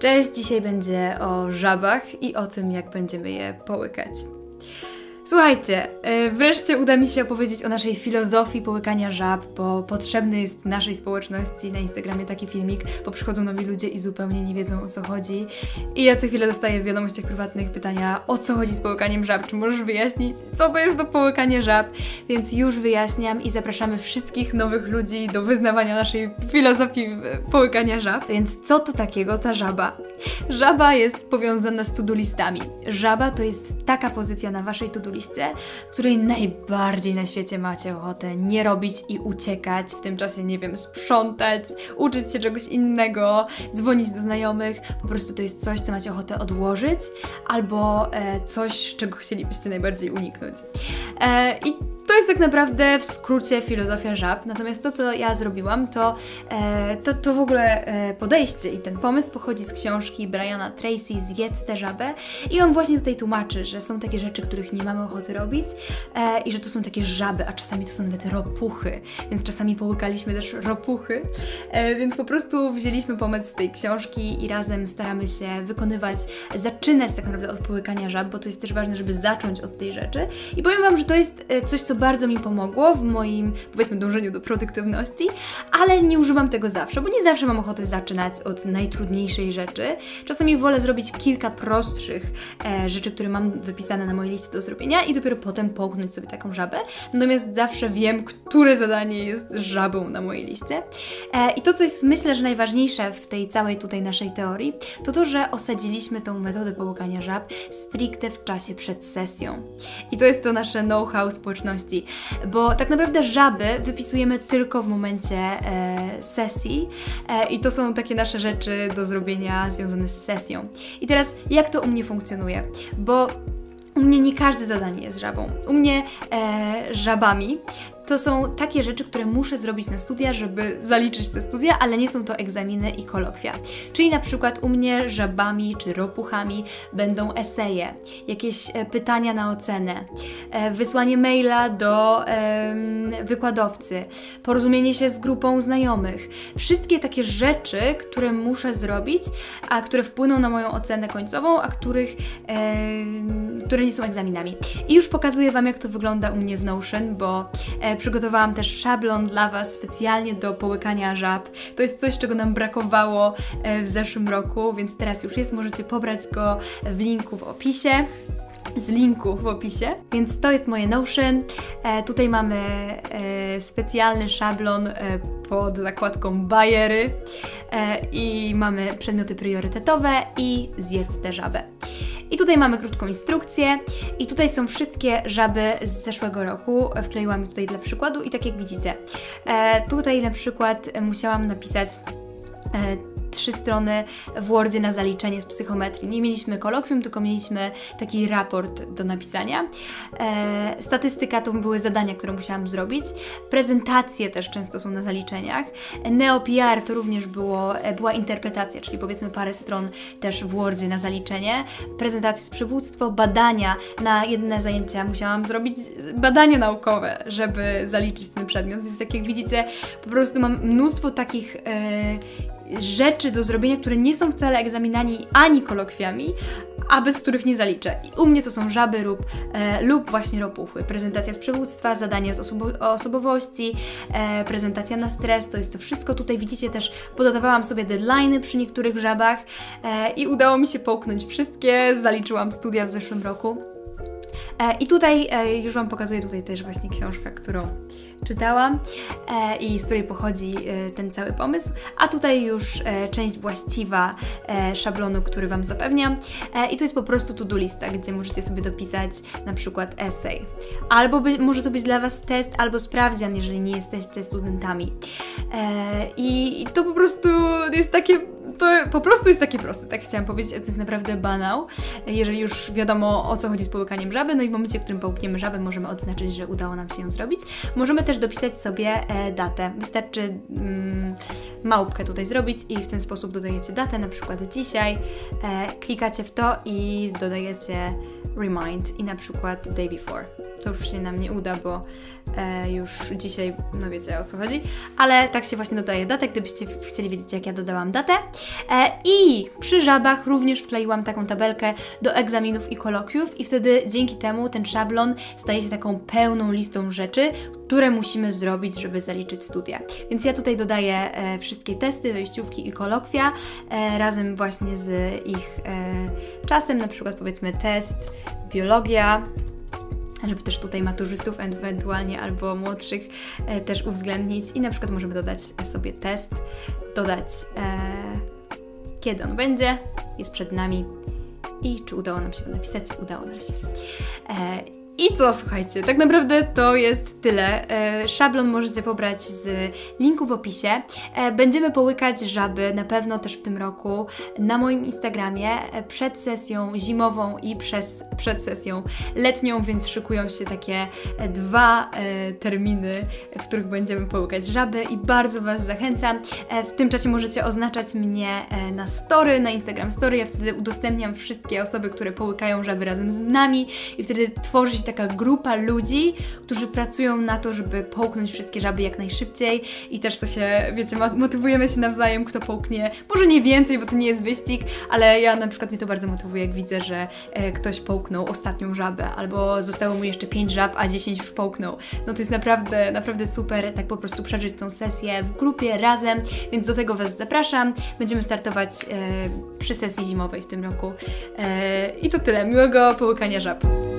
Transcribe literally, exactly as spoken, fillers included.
Cześć, dzisiaj będzie o żabach i o tym, jak będziemy je połykać. Słuchajcie, wreszcie uda mi się opowiedzieć o naszej filozofii połykania żab, bo potrzebny jest naszej społeczności na Instagramie taki filmik, bo przychodzą nowi ludzie i zupełnie nie wiedzą, o co chodzi. I ja co chwilę dostaję w wiadomościach prywatnych pytania, o co chodzi z połykaniem żab, czy możesz wyjaśnić, co to jest to połykanie żab? Więc już wyjaśniam i zapraszamy wszystkich nowych ludzi do wyznawania naszej filozofii połykania żab. Więc co to takiego ta żaba? Żaba jest powiązana z to-do listami. Żaba to jest taka pozycja na waszej to-do liście, której najbardziej na świecie macie ochotę nie robić i uciekać, w tym czasie, nie wiem, sprzątać, uczyć się czegoś innego, dzwonić do znajomych. Po prostu to jest coś, co macie ochotę odłożyć, albo e, coś, czego chcielibyście najbardziej uniknąć. E, I to jest tak naprawdę w skrócie filozofia żab, natomiast to, co ja zrobiłam, to, e, to, to w ogóle e, podejście i ten pomysł pochodzi z książki Briana Tracy Zjedz tę żabę i on właśnie tutaj tłumaczy, że są takie rzeczy, których nie mamy ochoty robić e, i że to są takie żaby, a czasami to są nawet ropuchy, więc czasami połykaliśmy też ropuchy, e, więc po prostu wzięliśmy pomysł z tej książki i razem staramy się wykonywać, zaczynać tak naprawdę od połykania żab, bo to jest też ważne, żeby zacząć od tej rzeczy i powiem Wam, że to jest e, coś, co bardzo mi pomogło w moim, powiedzmy, dążeniu do produktywności, ale nie używam tego zawsze, bo nie zawsze mam ochotę zaczynać od najtrudniejszej rzeczy. Czasami wolę zrobić kilka prostszych e, rzeczy, które mam wypisane na mojej liście do zrobienia i dopiero potem połknąć sobie taką żabę. Natomiast zawsze wiem, które zadanie jest żabą na mojej liście. E, I to, co jest, myślę, że najważniejsze w tej całej tutaj naszej teorii, to to, że osadziliśmy tą metodę połykania żab stricte w czasie przed sesją. I to jest to nasze know-how społeczności, bo tak naprawdę żaby wypisujemy tylko w momencie e, sesji e, i to są takie nasze rzeczy do zrobienia związane z sesją. I teraz jak to u mnie funkcjonuje? Bo u mnie nie każde zadanie jest żabą. U mnie e, żabami to są takie rzeczy, które muszę zrobić na studia, żeby zaliczyć te studia, ale nie są to egzaminy i kolokwia. Czyli na przykład u mnie żabami czy ropuchami będą eseje, jakieś e, pytania na ocenę, e, wysłanie maila do e, wykładowcy, porozumienie się z grupą znajomych. Wszystkie takie rzeczy, które muszę zrobić, a które wpłyną na moją ocenę końcową, a których, e, które nie są egzaminami. I już pokazuję Wam, jak to wygląda u mnie w Notion, bo e, przygotowałam też szablon dla Was specjalnie do połykania żab. To jest coś, czego nam brakowało w zeszłym roku, więc teraz już jest. Możecie pobrać go w linku w opisie. Z linku w opisie. Więc to jest moje Notion. E, tutaj mamy e, specjalny szablon e, pod zakładką bajery e, i mamy przedmioty priorytetowe i zjedz tę żabę. I tutaj mamy krótką instrukcję i tutaj są wszystkie żaby z zeszłego roku, wkleiłam je tutaj dla przykładu i tak jak widzicie, e, tutaj na przykład musiałam napisać e, trzy strony w Wordzie na zaliczenie z psychometrii. Nie mieliśmy kolokwium, tylko mieliśmy taki raport do napisania. E, statystyka to były zadania, które musiałam zrobić. Prezentacje też często są na zaliczeniach. Neo-P R to również było, była interpretacja, czyli powiedzmy parę stron też w Wordzie na zaliczenie. Prezentacje z przywództwo, badania na jedne zajęcia. Musiałam zrobić badania naukowe, żeby zaliczyć ten przedmiot. Więc tak jak widzicie, po prostu mam mnóstwo takich e, rzeczy do zrobienia, które nie są wcale egzaminami ani kolokwiami, a bez których nie zaliczę. I u mnie to są żaby lub, e, lub właśnie ropuchy. Prezentacja z przywództwa, zadania z osobo osobowości, e, prezentacja na stres, to jest to wszystko. Tutaj widzicie też, podawałam sobie deadline'y przy niektórych żabach e, i udało mi się połknąć wszystkie, zaliczyłam studia w zeszłym roku. E, I tutaj e, już Wam pokazuję tutaj też właśnie książkę, którą czytałam e, i z której pochodzi e, ten cały pomysł, a tutaj już e, część właściwa e, szablonu, który Wam zapewniam e, i to jest po prostu to-do lista, gdzie możecie sobie dopisać na przykład esej. Albo by, może to być dla Was test albo sprawdzian, jeżeli nie jesteście studentami. E, i, I to po prostu jest takie to po prostu jest takie proste, tak chciałam powiedzieć, to jest naprawdę banał, jeżeli już wiadomo, o co chodzi z połykaniem żaby, no i w momencie, w którym połkniemy żabę, możemy odznaczyć, że udało nam się ją zrobić. Możemy też dopisać sobie e, datę. Wystarczy mm, małpkę tutaj zrobić i w ten sposób dodajecie datę, na przykład dzisiaj, e, klikacie w to i dodajecie remind i na przykład day before. to już się nam nie uda, bo e, już dzisiaj, no wiecie o co chodzi, ale tak się właśnie dodaje datę, gdybyście chcieli wiedzieć, jak ja dodałam datę. E, I przy żabach również wkleiłam taką tabelkę do egzaminów i kolokwiów i wtedy dzięki temu ten szablon staje się taką pełną listą rzeczy, które musimy zrobić, żeby zaliczyć studia. Więc ja tutaj dodaję e, wszystkie testy, wejściówki i kolokwia e, razem właśnie z ich e, czasem, na przykład powiedzmy test, biologia, żeby też tutaj maturzystów ewentualnie albo młodszych e, też uwzględnić i na przykład możemy dodać sobie test, dodać e, kiedy on będzie, jest przed nami i czy udało nam się go napisać, udało nam się. E, I co, słuchajcie, tak naprawdę to jest tyle. E, szablon możecie pobrać z linku w opisie. E, będziemy połykać żaby na pewno też w tym roku na moim Instagramie e, przed sesją zimową i przez, przed sesją letnią, więc szykują się takie e, dwa e, terminy, w których będziemy połykać żaby i bardzo Was zachęcam. E, w tym czasie możecie oznaczać mnie e, na story, na Instagram story. Ja wtedy udostępniam wszystkie osoby, które połykają żaby razem z nami i wtedy tworzy się taka grupa ludzi, którzy pracują na to, żeby połknąć wszystkie żaby jak najszybciej i też to się, wiecie, motywujemy się nawzajem, kto połknie, może nie więcej, bo to nie jest wyścig, ale ja na przykład mnie to bardzo motywuje, jak widzę, że e, ktoś połknął ostatnią żabę, albo zostało mu jeszcze pięć żab, a dziesięć już połknął. No to jest naprawdę, naprawdę super, tak po prostu przeżyć tą sesję w grupie, razem, więc do tego Was zapraszam. Będziemy startować e, przy sesji zimowej w tym roku. E, I to tyle. Miłego połykania żab.